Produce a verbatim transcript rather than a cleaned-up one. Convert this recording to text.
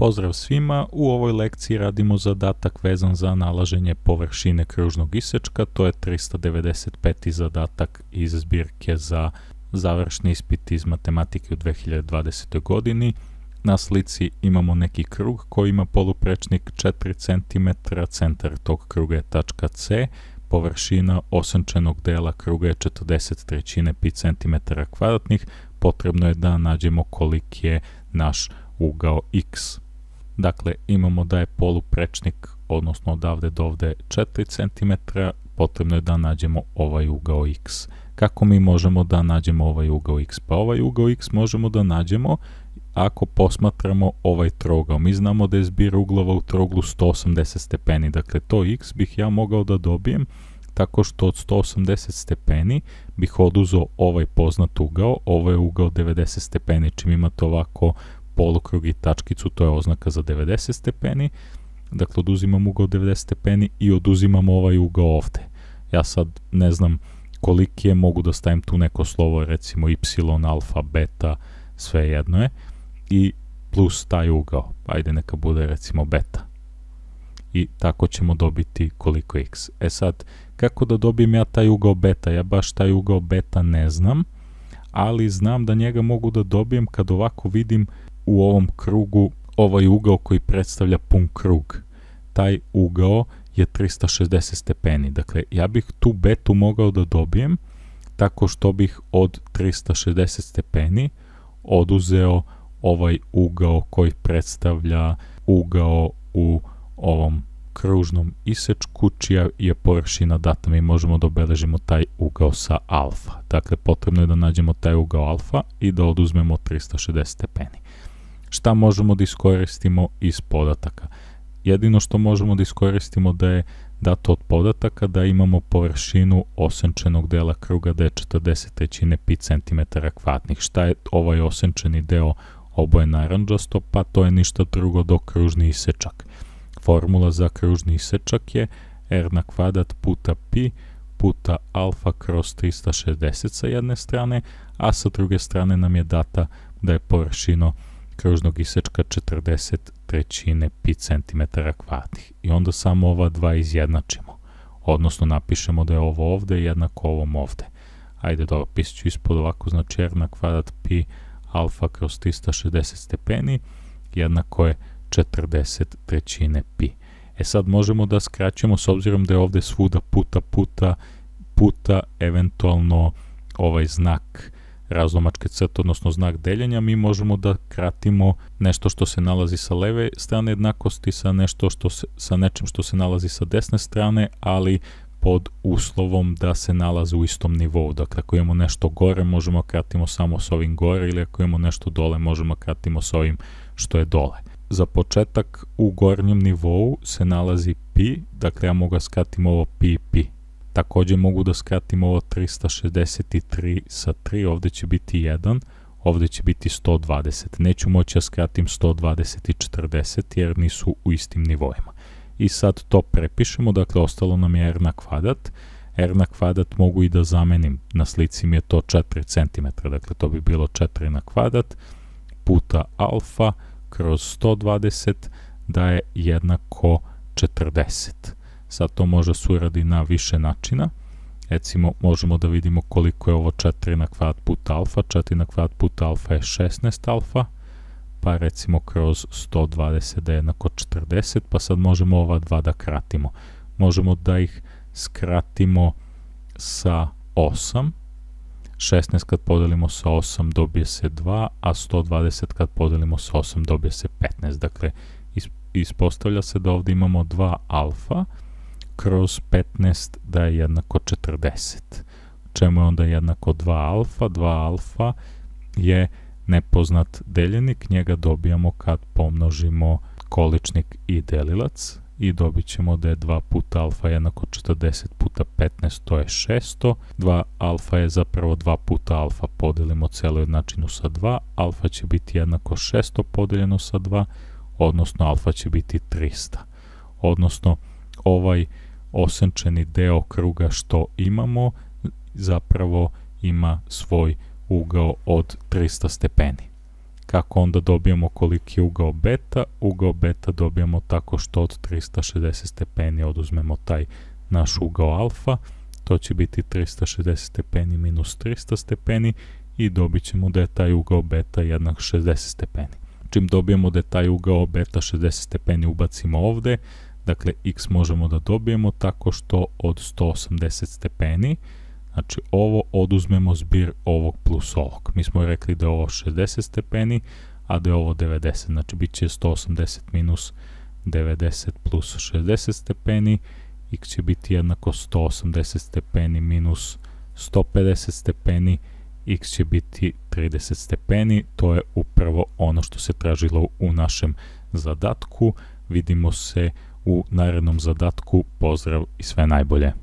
Pozdrav svima, u ovoj lekciji radimo zadatak vezan za nalaženje površine kružnog isečka, to je trista devedeset peti zadatak iz zbirke za završni ispit iz matematike u dve hiljade dvadesetoj godini. Na slici imamo neki krug koji ima poluprečnik četiri centimetra, centar tog kruga je tačka C, površina osenčenog dela kruga je četrdeset trećine pi centimetara kvadratnih, potrebno je da nađemo koliki je naš ugao x. Dakle, imamo da je poluprečnik, odnosno odavde do ovde četiri centimetra, potrebno je da nađemo ovaj ugao x. Kako mi možemo da nađemo ovaj ugao x? Pa ovaj ugao x možemo da nađemo ako posmatramo ovaj trougao. Mi znamo da je zbir uglova u trouglu sto osamdeset stepeni, dakle to x bih ja mogao da dobijem tako što od sto osamdeset stepeni bih oduzeo ovaj poznat ugao, ovo je ugao devedeset stepeni, čim imate ovako polukrug i tačkicu, to je oznaka za devedeset stepeni, dakle oduzimam ugao devedeset stepeni i oduzimam ovaj ugao ovde. Ja sad ne znam koliki je, mogu da stavim tu neko slovo, recimo y, alfa, beta, sve jedno je, i plus taj ugao, ajde neka bude recimo beta. I tako ćemo dobiti koliko je x. E sad, kako da dobijem ja taj ugao beta? Ja baš taj ugao beta ne znam, ali znam da njega mogu da dobijem kad ovako vidim u ovom krugu ovaj ugao koji predstavlja pun krug. Taj ugao je trista šezdeset stepeni. Dakle, ja bih tu betu mogao da dobijem tako što bih od trista šezdeset stepeni oduzeo ovaj ugao koji predstavlja ugao u ovom kružnom isečku, čija je površina data. Mi možemo da obeležimo taj ugao sa alfa. Dakle, potrebno je da nađemo taj ugao alfa i da oduzmemo trista šezdeset stepeni. Šta možemo da iskoristimo iz podataka? Jedino što možemo da iskoristimo da je dato od podataka da imamo površinu osenčenog dela kruga da je četrdeset trećine pi centimetara kvadratnih. Šta je ovaj osenčeni deo? Oboje narandžasto, pa to je ništa drugo do kružni isečak. Formula za kružni isečak je r na kvadrat puta pi puta alfa kroz trista šezdeset sa jedne strane, a sa druge strane nam je data da je površina kružnog isečka četrdeset trećine pi centimetara kvadratnih. I onda samo ova dva izjednačimo. Odnosno napišemo da je ovo ovde jednako ovom ovde. Ajde, dobro, pisat ću ispod ovako, znači r na kvadrat pi alfa kroz trista šezdeset stepeni jednako je četrdeset trećine pi. E sad možemo da skraćujemo, s obzirom da je ovde svuda puta puta puta eventualno ovaj znak razlomačke crte, odnosno znak deljenja, mi možemo da kratimo nešto što se nalazi sa leve strane jednakosti sa, nešto što se, sa nečim što se nalazi sa desne strane, ali pod uslovom da se nalaze u istom nivou. Dakle, ako imamo nešto gore, možemo kratimo samo s ovim gore, ili ako imamo nešto dole, možemo kratimo s ovim što je dole. Za početak u gornjem nivou se nalazi pi, dakle ja mogu da skratim ovo pi i pi. Takođe mogu da skratim ovo trista šezdeset tri sa tri, ovde će biti jedan, ovde će biti sto dvadeset. Neću moći da skratim sto dvadeset i četrdeset jer nisu u istim nivoima. I sad to prepišemo, dakle ostalo nam je r na kvadrat. R na kvadrat mogu i da zamenim, na slici mi je to četiri centimetra, dakle to bi bilo četiri na kvadrat puta alfa kroz sto dvadeset da je jednako četrdeset. Sad to može se uradi na više načina. Recimo, možemo da vidimo koliko je ovo četiri na kvadrat puta alfa. četiri na kvadrat puta alfa je šesnaest alfa, pa recimo kroz sto dvadeset da je jednako četrdeset, pa sad možemo ova dva da kratimo. Možemo da ih skratimo sa osam. šesnaest kad podelimo sa osam dobije se dva, a sto dvadeset kad podelimo sa osam dobije se petnaest. Dakle, ispostavlja se da ovde imamo dva alfa kroz petnaest da je jednako četrdeset. Čemu je onda jednako dva alfa? dva alfa je nepoznat deljenik, njega dobijamo kad pomnožimo količnik i delilac i dobit ćemo da je dva puta alfa jednako četrdeset puta petnaest, to je šesto. dva alfa je zapravo dva puta alfa, podelimo celu jednačinu sa dva, alfa će biti jednako šesto podeljeno sa dva, odnosno alfa će biti trista. Odnosno, ovaj osenčeni deo kruga što imamo zapravo ima svoj ugao od trista stepeni. Kako onda dobijemo koliki je ugao beta? Ugao beta dobijemo tako što od trista šezdeset stepeni oduzmemo taj naš ugao alfa, to će biti trista šezdeset stepeni minus trista stepeni i dobit ćemo da je taj ugao beta jednak šezdeset stepeni. Čim dobijemo da je taj ugao beta šezdeset stepeni ubacimo ovde, dakle x možemo da dobijemo tako što od sto osamdeset stepeni, znači ovo oduzmemo zbir ovog plus ovog. Mi smo rekli da je ovo šezdeset stepeni, a da je ovo devedeset, znači bit će sto osamdeset minus devedeset plus šezdeset stepeni, x će biti jednako sto osamdeset stepeni minus sto pedeset stepeni, x će biti trideset stepeni, to je upravo ono što se tražilo u našem zadatku. Vidimo se u narednom zadatku, pozdrav i sve najbolje.